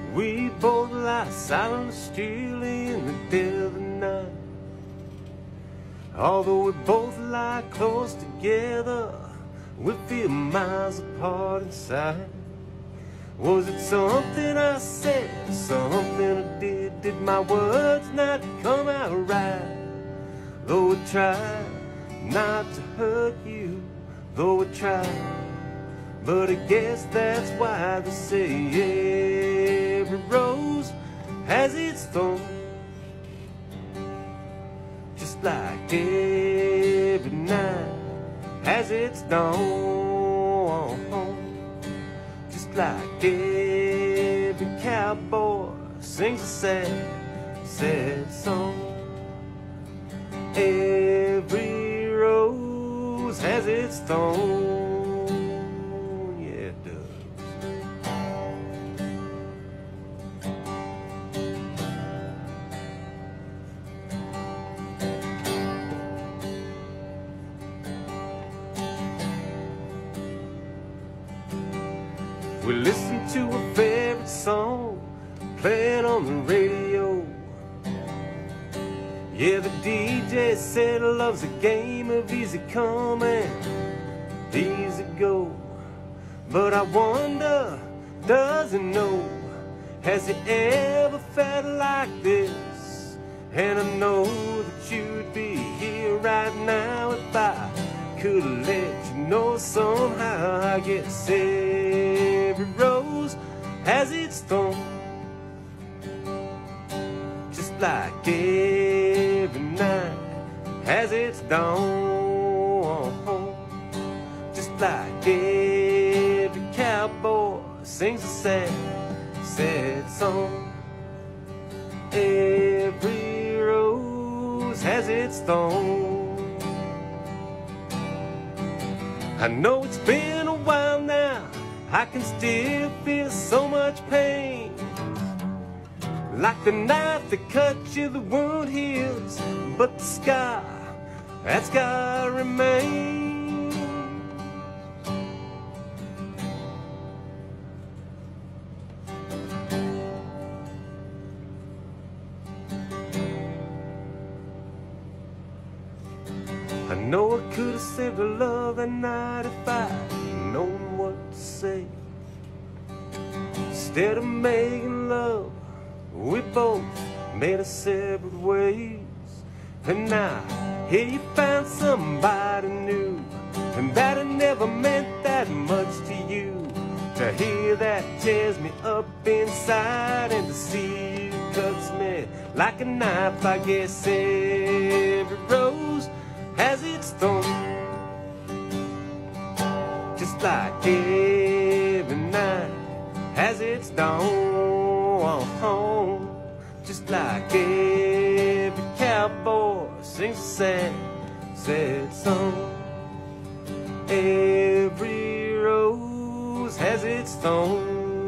We both lie silent still in the dead of the night. Although we both lie close together, we feel miles apart inside. Was it something I said, something I did? Did my words not come out right? Though I tried not to hurt you, though I tried, but I guess that's why they say every rose has its thorn. Just like every night has its dawn. Just like every cowboy sings a sad, sad song. Every rose has its thorn. Yeah, it does. We listen to a favorite song playing on the radio. Yeah, the DJ said love's a game of easy come and easy go. But I wonder, does he know? Has he ever felt like this? And I know that you'd be here right now if I could let you know somehow. I guess every rose has its thorn. Just like every night has its dawn. Just like every cowboy sings a sad, sad song. Every rose has its thorn. I know it's been a while now, I can still feel so much pain. Like the knife that cut you, the wound heals, but the scar, that scar remains. I know I could have saved her love that night if I'd known what to say. Instead of making love, we both made us separate ways. And now, here you found somebody new, and that it never meant that much to you. To hear that tears me up inside, and to see you cuts me like a knife. I guess every rose has its thorn. Just like every night has its dawn. Just like every cowboy sings a sad, sad song. Every rose has its thorn.